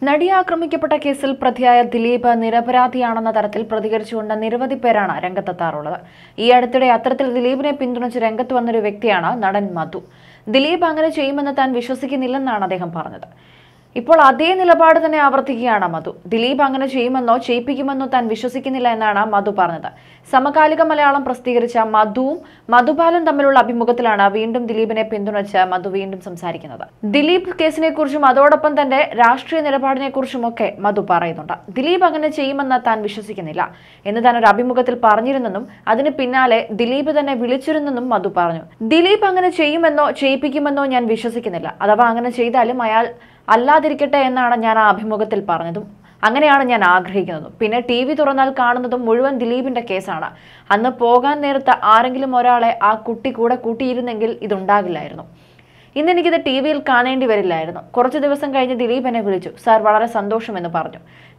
നടിയെ ആക്രമിക്കപ്പെട്ട കേസിൽ പ്രതിയായ ദിലീപ് നിരപരാധിയാണെന്ന തരത്തിൽ പ്രതികരിച്ചുകൊണ്ട് നിരവധി പേരാണ് രംഗത്തെത്താറുള്ളത്. ഈ അടുത്തിടെ അത്തരത്തിൽ ദിലീപിനെ പിന്തുണച്ച് രംഗത്ത് വന്നൊരു വ്യക്തിയാണ് നടൻ മധു. ദിലീപ് അങ്ങനെ ചെയ്യുമെന്ന് താൻ വിശ്വസിക്കുന്നില്ലെന്നാണ് അദ്ദേഹം പറഞ്ഞത്. ഇപ്പോൾ അതേ നിലപാട് തന്നെ ആവർത്തിക്കുകയാണ് മധു. ദിലീപ് അങ്ങനെ ചെയ്യുമെന്നോ ചെയ്യിപ്പിക്കുമെന്നോ താൻ വിശ്വസിക്കുന്നില്ല എന്നാണ് മധു പറഞ്ഞത്. സമകാലിക മലയാളം പ്രസിദ്ധീകരിച്ച മധുവും മധുബാലൻ തമ്മിലുള്ള അഭിമുഖത്തിലാണ് വീണ്ടും ദിലീപിനെ പിന്തുണച്ച് മധു വീണ്ടും സംസാരിക്കുന്നത്. ദിലീപ് കേസിനെ കുറിച്ചും അതോടൊപ്പം തന്റെ രാഷ്ട്രീയ നിലപാടിനെ കുറിച്ചുമൊക്കെ മധു പറയുന്നുണ്ട്. ദിലീപ് അങ്ങനെ ചെയ്യുമെന്ന് താൻ വിശ്വസിക്കുന്നില്ല എന്ന് താൻ ഒരു അഭിമുഖത്തിൽ പറഞ്ഞിരുന്നെന്നും അതിന് പിന്നാലെ ദിലീപ് തന്നെ വിളിച്ചിരുന്നെന്നും മധു പറഞ്ഞു. ദിലീപ് അങ്ങനെ ചെയ്യുമെന്നോ ചെയ്യിപ്പിക്കുമെന്നോ ഞാൻ വിശ്വസിക്കുന്നില്ല. അഥവാ അങ്ങനെ ചെയ്താലും അയാൾ അല്ലാതിരിക്കട്ടെ എന്നാണ് ഞാൻ ആ അഭിമുഖത്തിൽ പറഞ്ഞതും. അങ്ങനെയാണ് ഞാൻ ആഗ്രഹിക്കുന്നതും. പിന്നെ TV തുറന്നാൽ കാണുന്നതും മുഴുവൻ ദിലീപിന്റെ കേസാണ്. അന്ന് പോകാൻ നേരത്ത് ആരെങ്കിലും ഒരാളെ ആ കുട്ടി കൂടെ കൂട്ടിയിരുന്നെങ്കിൽ ഇതുണ്ടാകില്ലായിരുന്നു. ഇന്ന് എനിക്കിത് TV-യിൽ കാണേണ്ടി വരില്ലായിരുന്നു. കുറച്ച് ദിവസം കഴിഞ്ഞ് ദിലീപ് എന്നെ വിളിച്ചു. സാർ, വളരെ സന്തോഷമെന്ന് പറഞ്ഞു.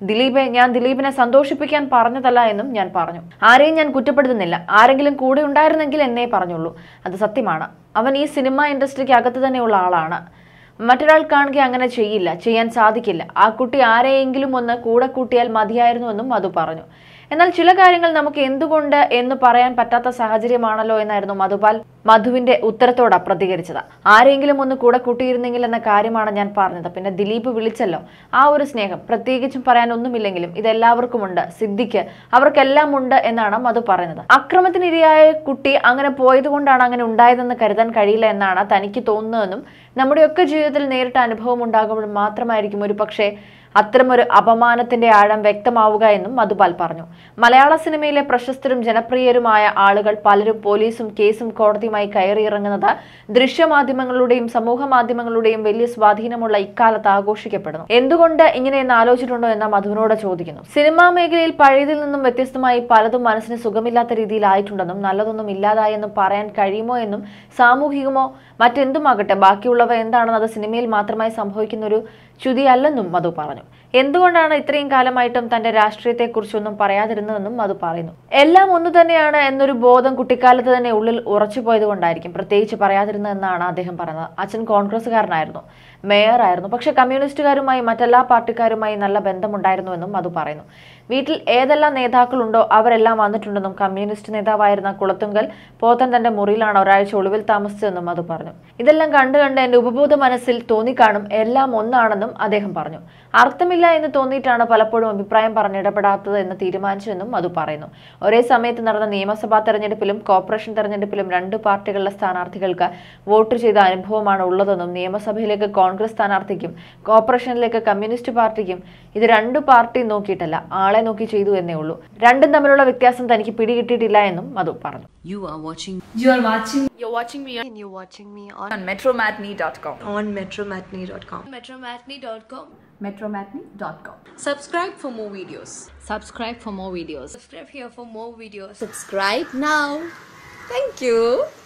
ഞാൻ ദിലീപിനെ സന്തോഷിപ്പിക്കാൻ പറഞ്ഞതല്ല എന്നും ഞാൻ പറഞ്ഞു. ആരെയും ഞാൻ കുറ്റപ്പെടുത്തുന്നില്ല. ആരെങ്കിലും കൂടെ ഉണ്ടായിരുന്നെങ്കിൽ എന്നേ പറഞ്ഞുള്ളൂ. അത് സത്യമാണ്. അവൻ ഈ സിനിമ ഇൻഡസ്ട്രിക്ക് അകത്ത് തന്നെയുള്ള ആളാണ്. മറ്റൊരാൾ കാണുക അങ്ങനെ ചെയ്യില്ല, ചെയ്യാൻ സാധിക്കില്ല. ആ കുട്ടി ആരെയെങ്കിലും ഒന്ന് കൂടെ കൂട്ടിയാൽ മതിയായിരുന്നുവെന്നും മധു പറഞ്ഞു. എന്നാൽ ചില കാര്യങ്ങൾ നമുക്ക് എന്തുകൊണ്ട് എന്ന് പറയാൻ പറ്റാത്ത സാഹചര്യമാണല്ലോ എന്നായിരുന്നു മധുവിന്റെ ഉത്തരത്തോടെ പ്രതികരിച്ചത്. ആരെങ്കിലും ഒന്ന് കൂടെ കൂട്ടിയിരുന്നെങ്കിൽ എന്ന കാര്യമാണ് ഞാൻ പറഞ്ഞത്. പിന്നെ ദിലീപ് വിളിച്ചല്ലോ, ആ ഒരു സ്നേഹം പ്രത്യേകിച്ചും പറയാനൊന്നുമില്ലെങ്കിലും ഇതെല്ലാവർക്കുമുണ്ട്. സിദ്ദിഖ്, അവർക്കെല്ലാം ഉണ്ട് എന്നാണ് മധു പറയുന്നത്. അക്രമത്തിനിരയായ കുട്ടി അങ്ങനെ പോയതുകൊണ്ടാണ് അങ്ങനെ ഉണ്ടായതെന്ന് കരുതാൻ കഴിയില്ല എന്നാണ് തനിക്ക് തോന്നുന്നതെന്നും നമ്മുടെയൊക്കെ ജീവിതത്തിൽ നേരിട്ട അനുഭവം ഉണ്ടാകുമ്പോൾ മാത്രമായിരിക്കും ഒരു പക്ഷേ അത്തരമൊരു അപമാനത്തിന്റെ ആഴം വ്യക്തമാവുക എന്നും മധുപാൽ പറഞ്ഞു. മലയാള സിനിമയിലെ പ്രശസ്തരും ജനപ്രിയരുമായ ആളുകൾ പലരും പോലീസും കേസും കോടതിയുമായി കയറിയിറങ്ങുന്നത് ദൃശ്യമാധ്യമങ്ങളുടെയും സമൂഹ മാധ്യമങ്ങളുടെയും വലിയ സ്വാധീനമുള്ള ഇക്കാലത്ത് ആഘോഷിക്കപ്പെടുന്നു. എന്തുകൊണ്ട് ഇങ്ങനെയെന്ന് ആലോചിച്ചിട്ടുണ്ടോ എന്ന് മധുവിനോട് ചോദിക്കുന്നു. സിനിമാ മേഖലയിൽ പഴയതിൽ നിന്നും വ്യത്യസ്തമായി പലതും മനസ്സിന് സുഖമില്ലാത്ത രീതിയിലായിട്ടുണ്ടെന്നും നല്ലതൊന്നും ഇല്ലാതായെന്നും പറയാൻ കഴിയുമോ എന്നും സാമൂഹികമോ മറ്റെന്തുമാകട്ടെ ബാക്കിയുള്ളവ എന്താണെന്ന് അത് സിനിമയിൽ മാത്രമായി സംഭവിക്കുന്ന ഒരു ചുതിയല്ലെന്നും മധു പറഞ്ഞു. എന്തുകൊണ്ടാണ് ഇത്രയും കാലമായിട്ടും തന്റെ രാഷ്ട്രീയത്തെക്കുറിച്ചൊന്നും പറയാതിരുന്നതെന്നും മധു പറയുന്നു. എല്ലാം ഒന്നു തന്നെയാണ് എന്നൊരു ബോധം കുട്ടിക്കാലത്ത് തന്നെ ഉള്ളിൽ ഉറച്ചുപോയത് കൊണ്ടായിരിക്കും പ്രത്യേകിച്ച് പറയാതിരുന്നതെന്നാണ് അദ്ദേഹം പറഞ്ഞത്. അച്ഛൻ കോൺഗ്രസ്സുകാരനായിരുന്നു, മേയറായിരുന്നു. പക്ഷെ കമ്മ്യൂണിസ്റ്റുകാരുമായി മറ്റെല്ലാ പാർട്ടിക്കാരുമായി നല്ല ബന്ധമുണ്ടായിരുന്നുവെന്നും മധു പറയുന്നു. വീട്ടിൽ ഏതെല്ലാം നേതാക്കളുണ്ടോ അവരെല്ലാം വന്നിട്ടുണ്ടെന്നും കമ്മ്യൂണിസ്റ്റ് നേതാവായിരുന്ന കുളത്തുങ്കൽ പോത്തൻ തന്റെ മുറിയിലാണ് ഒരാഴ്ച ഒളിവിൽ താമസിച്ചതെന്നും മധു പറഞ്ഞു. ഇതെല്ലാം കണ്ട് എന്റെ ഉപബോധ മനസ്സിൽ തോന്നിക്കാണും എല്ലാം ഒന്നാണെന്നും അദ്ദേഹം പറഞ്ഞു. അർത്ഥമില്ല എന്ന് തോന്നിയിട്ടാണ് പലപ്പോഴും അഭിപ്രായം പറഞ്ഞിടപെടാത്തത് എന്ന് തീരുമാനിച്ചുവെന്നും മധു പറയുന്നു. ഒരേ സമയത്ത് നടന്ന നിയമസഭാ തെരഞ്ഞെടുപ്പിലും കോർപ്പറേഷൻ തെരഞ്ഞെടുപ്പിലും 2 പാർട്ടികളുടെ സ്ഥാനാർത്ഥികൾക്ക് വോട്ട് ചെയ്ത അനുഭവമാണ് ഉള്ളതെന്നും നിയമസഭയിലേക്ക് കോൺഗ്രസ് സ്ഥാനാർത്ഥിക്കും കോർപ്പറേഷനിലേക്ക് കമ്മ്യൂണിസ്റ്റ് പാർട്ടിക്കും ഇത് 2 പാർട്ടി നോക്കിയിട്ടല്ല, ആളെ നോക്കി ചെയ്തു എന്നേ ഉള്ളൂ. രണ്ടും തമ്മിലുള്ള വ്യത്യാസം തനിക്ക് പിടികിട്ടിയിട്ടില്ല എന്നും മധു പറഞ്ഞു. You're watching me on metromatinee.com. On metromatinee.com. metromatinee.com. Subscribe for more videos. Subscribe for more videos. Subscribe here for more videos. Subscribe now. Thank you.